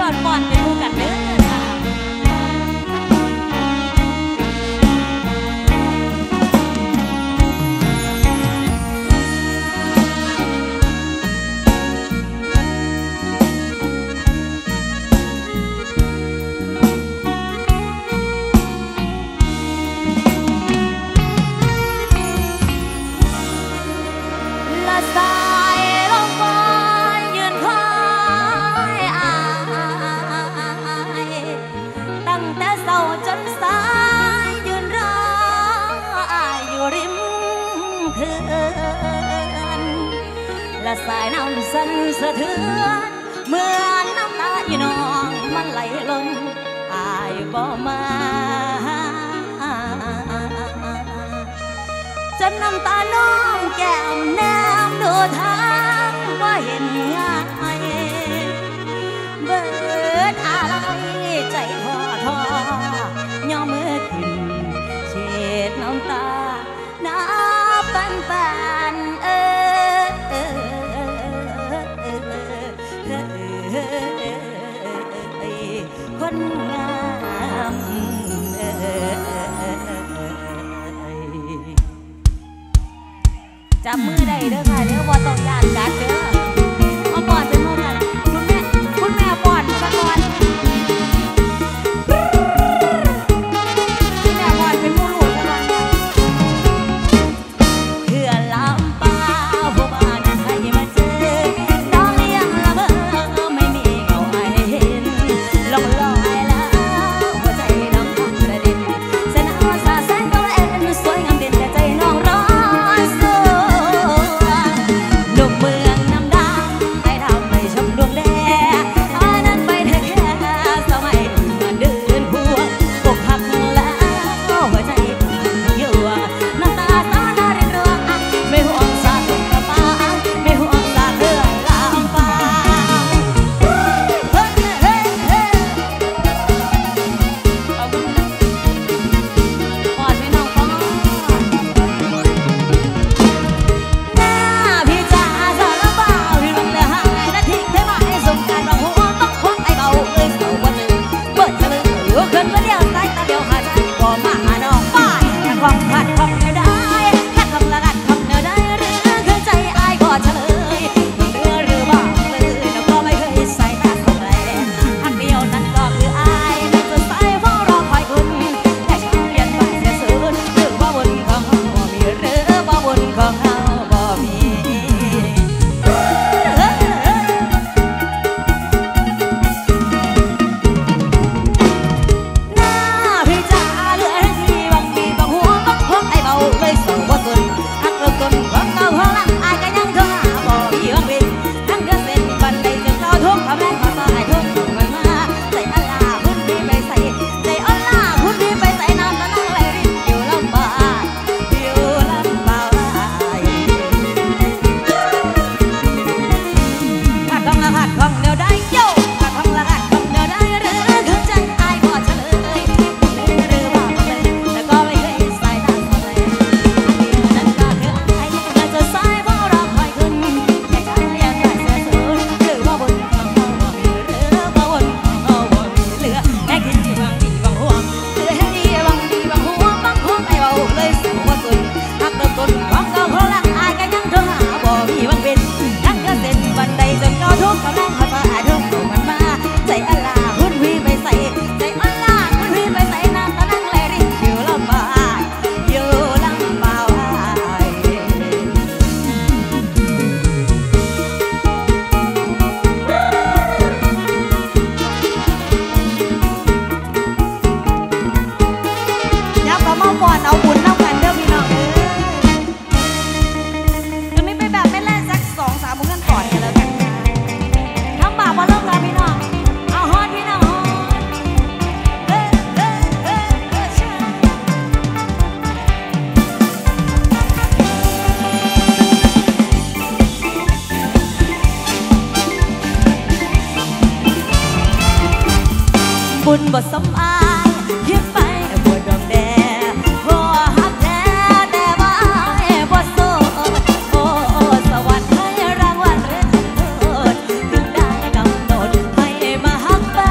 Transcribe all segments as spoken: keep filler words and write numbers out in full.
อดป้อนเป็นคู่กันเด้อค่ะและสายน้ำสั่นสะเทือนเมื่อน้ำตาอีน้องมันไหลล้นอายบ่มาจนน้ำตาน้องแก้มแนมดูทางว่าเห็นง่ายเบิดอะไรใจท้อท้อย่อมือขึ้นเช็ดน้ำตาน้าปันปันเออคนงามจับมือได้เด้อค่ะเด้อว่าต้องยานกัดเด้อมาปอดเป็นโมกันคุณแม่คุณแม่ปอดสักวันคุณแม่ปอดเป็นโมลูกสักวันเพื่อลำปาพวกบ้านใครมาเจอน้องเลี้ยงละเบอไม่มีเงาให้เห็นลองลอยแล้วหัวใจน้องทำกระเด็นเส้นอาสาแสนก็เอ็นสวยงามเด่นแต่ใจน้องร้อนสู้หนุ่มเมืองน้ำดำให้ทำให้ชมดวงแดงอันนั้นไปเถอะแค่สมัยมันเดินพวงปกหักแล้วหัวใจอยู่น้ำตาตาหน้าเรียนรัวไม่ห่วงสาตุกระป๋าไม่ห่วงสาเรือลำปางเฮ้เฮ้เฮ้เอาบุญปอดไม่น้องปองหน้าพี่จ๋าสารเบาที่ลงเลยหายนาทีได้มาให้สงการบางหัวต้องควักไอ้เบาเอ้ยเสาวันหนึ่งเปิดเฉลยหัวเกินก็เดียวใต้ตาเดียวหาใจก็มาหาน้องป้ายถ้าความขาดความเนื้อได้ถ้าคำละกันคำเนื้อได้หรือคือใจอายก็เฉลยเรือหรือบ้าเลยแล้วก็ไม่เคยใส่ตาคนใดทักเดียวนั้นก็คืออายไม่เคยใส่เฝ้ารอคอยคุณแต่ฉันเรียนไปเสียสูญหรือว่าบนของเขาบ่มีหรือว่าบนของเขาบ่มีหน้าพี่จ๋าเหลือให้ทีบางทีบางหัวบางพวกไอ้เบาเลยเศร้าว่าสุดหักเริ่มต้นของเก่าของหลังอายก็ยังโทรหาบ่มีบางวินทั้งเดือนเส้นบันไดจนเก่าทุกคำแรกขอต่อให้ทุกคนไว้มาใจอัลลาคุณพี่ไปใส่ใจอัลลาคุณพี่ไปใส่น้ำตานั่งไหลรินอยู่ลำบากอยู่ลำบากขาดของละขาดของเดียวได้โย่ขาดของละขาดของเดียวได้หรือคือใจอายก็เฉลยหรือว่าเลยแต่ก็ไม่เคยใส่ตาคนใดนั่นก็คืออายน่าจะใส่เพราะเราคอยขึ้นแต่ฉันยังได้เสียสูญหรือว่าบนของเขาบ่มีหรือว่าบนของเขาบ่มีเหลือแค่คิดที่บางทีบางห่วงเหลือแค่ที่บางทีบางห่วงบางห่วงไอ้เบาเลยเศร้าว่าสุดหักเริ่มต้นของเก่าของหลังอายก็ยังโทรหาบ่มีบางเป็นทั้งเดือนเส้นบันไดจนเก่าทุกกำลังขอต่อให้ทุกคนมันมาใจอัลลาคุณพี่ไปใส่ใจอัลลาคุณพี่ไปใส่น้ำตานั่งไหลรินอยู่ลำบากอยู่ลำบากยับเขามาก่อนเอาบุญน้ำกันเด้อพี่น้องเด้อจะไม่ไปแบบไม่เล่นสักสองสามมื้อกันก่อนกันแล้วกันทำบาปมาเริ่มแล้วพี่น้องเอาฮอดพี่น้องฮอดเฮ้เฮ้เฮ้เฮ้ช่วยบุญบ่สมอายเพียงไปบวชดอกแดงพอหักแท้แต่ว่าอายบ่โสดโอ้สวรรค์ให้รางวัลหรือทำโทษถึงได้กำหนดให้มาหักแฟ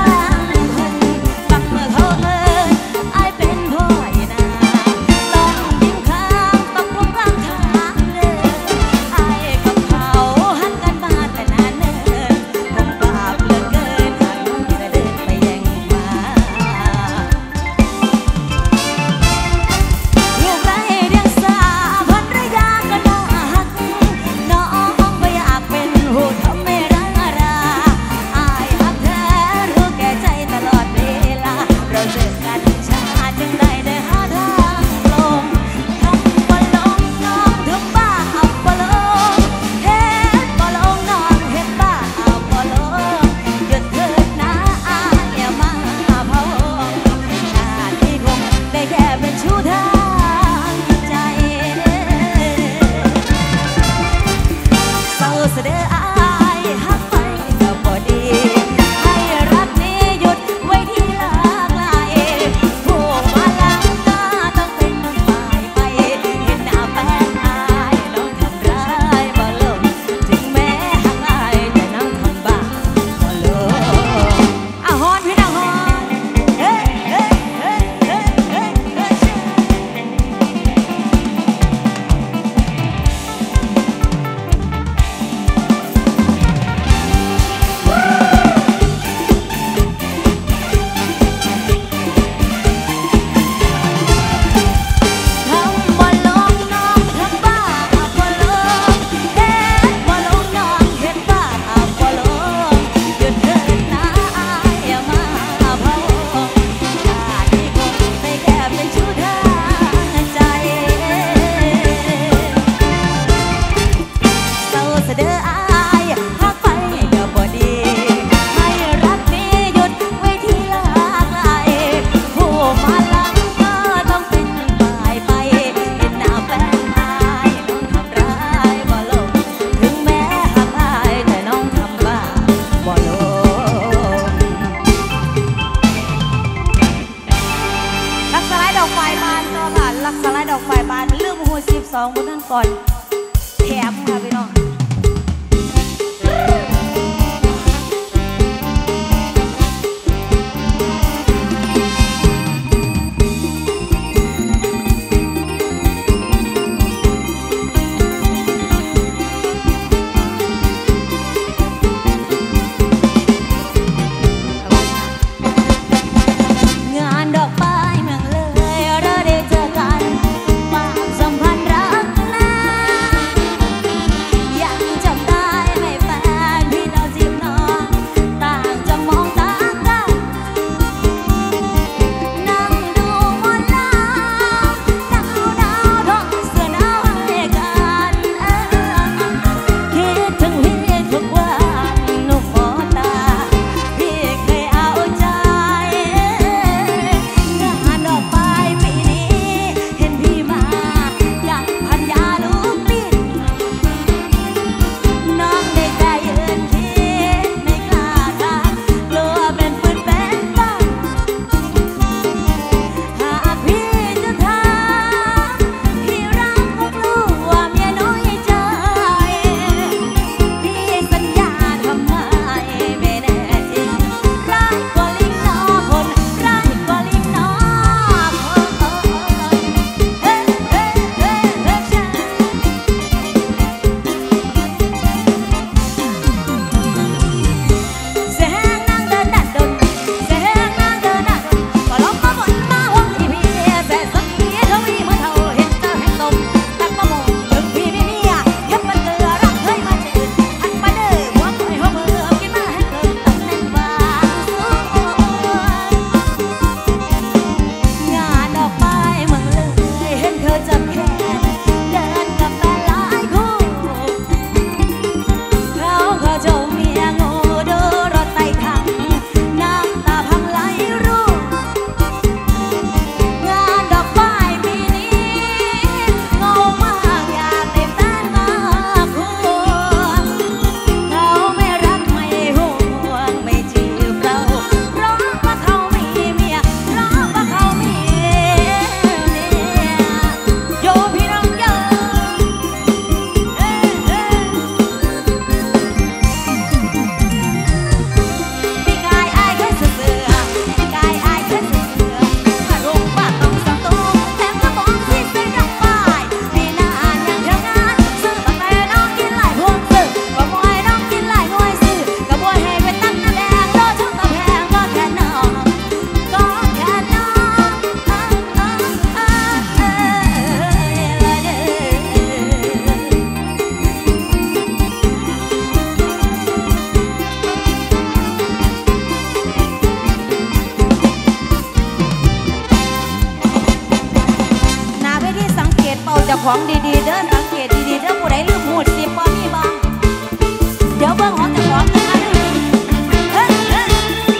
ของดีๆเด้อสังเกตดีๆเด้อผู้ใดลืมหูดสิบบ่มีบ้างเดี๋ยวเบิ่งของเจ้าของกันนะเฮ้ยเฮ้ย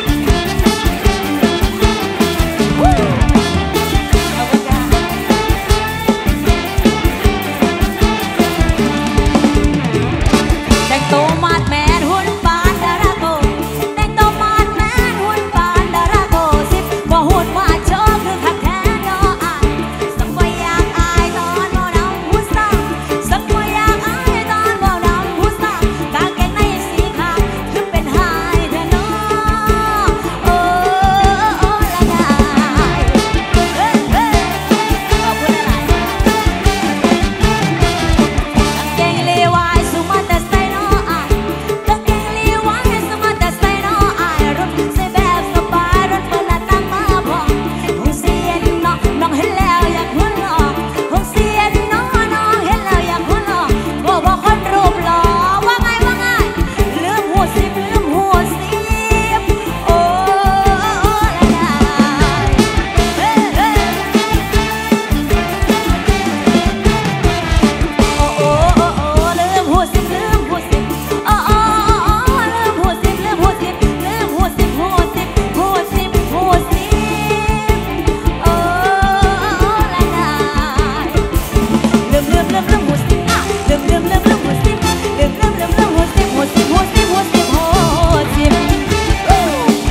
วู้เอาไว้จ้าแต่งตัวมาดแมนหุ่นปานดาราโกแต่งตัวมาดแมนหุ่นปานดาราโกสิบบ่หุ่นว่าโชว์คือคักแท้เนาะอายสักบ่อยากอายตอนบ่นำผู้สาวสักบ่อยากอายตอนบ่นำผู้สาวกางเกงในสีขาวคือเป็นหายเด้อเนาะโอ้โอ้ละนายเฮ้ยเฮ้ยขอบคุณหลายๆกางเกงเลวายสุมาแต่ใส่เนาะอายกางเกงเลวายสุมาแต่ใส่เนาะอายรถใส่แบบสบายรถเปิดหน้าต่างมาพอหงเสียนเนาะน้องเห็นแล้วอยากหัวเราะหงเสียนเนาะน้องเห็นแล้วอยากหัวเราะบอกว่าคนรูปหล่อว่าไงว่าไงลืมหัวสิบลืมหัวสิบโอ้ละนายเฮ้ยเฮ้ยโอ้โอ้โอ้โอ้ลืมหัวสิบลืมหัวสิบโอ้โอ้โอ้ลืมหัวสิบลืมหัวสิบลืมหัวสิบหัวสิบหัวสิบหัวสิบโอ้ละนายลืมลืมลืมลืมหัวสิบอ่ะลืมลืมลืมลืมหัวสิบลืมลืมลืมลืมหัวสิบหัวสิบหัวสิบหัวสิบหัวสิบโอ้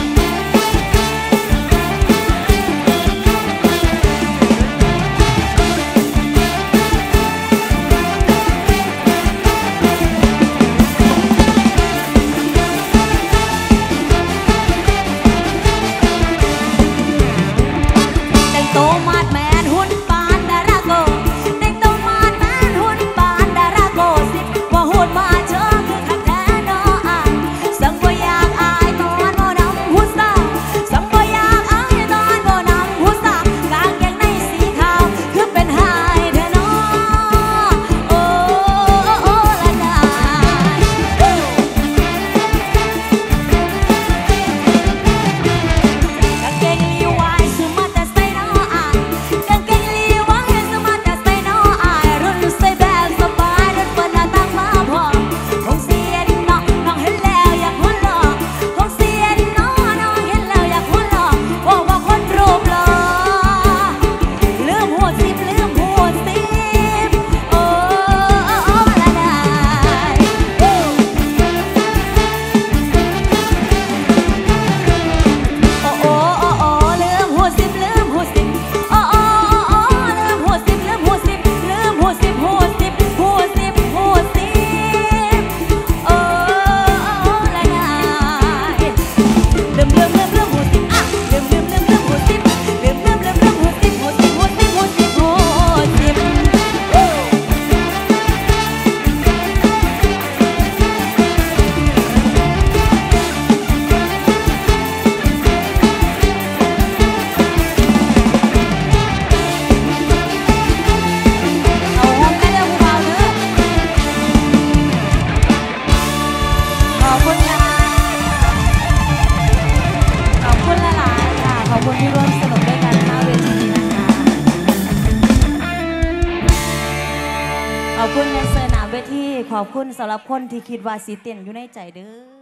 แต่งตัวมาดแมนหุ่นปานดาราโกแต่งตัวมาดแมนหุ่นปานดาราโกสิว่าหุ่นมาเจอคือคักแท้เนาะอายสังบ่อยากอายตอนบ่นำผู้สาวสังบ่อยากอายตอนบ่นำผู้สาวกางเกงในสีขาวคือเป็นหายเด้อเนาะโอ้โอ้ละนายกางเกงลีวายสุมาแต่ใส่เนาะอายกางเกงลีวายสุมาแต่ใส่เนาะอายรุ่นใส่แบบสบายรถเปิดหน้าต่างมาพอหงเสียนเนาะน้องเห็นแล้วอยากหัวเราะหงเสียนเนาะน้องเห็นแล้วอยากหัวเราะว่าว่าคนรูปหล่อลืมหัวสิบลืมหัวสิบโอ้ละนายโอ้โอ้โอ้โอ้ลืมหัวสิบลืมหัวสิบโอ้โอ้โอ้ลืมหัวสิบลืมหัวสิบลืมหัวสิบหัวสิบหัวสิบหัวสิบโอ้ละนายลืมลืมลืมลืมหัวสิบอ่ะลืมลืมลืมลืมหัวสิบลืมลืมลืมลืมหัวสิบหัวสิบหัวสิบหัวสิบหัวสิบโอ้เอาห้องแม่เด้อผู้บ่าวเด้อขอบคุณค่ะขอบคุณหลายๆค่ะขอบคุณที่ร่วมสนุกด้วยกันหน้าเวทีนะคะขอบคุณในเซอร์หนาเวทีขอบคุณสำหรับคนที่คิดว่าสิเต้นอยู่ในใจเด้อ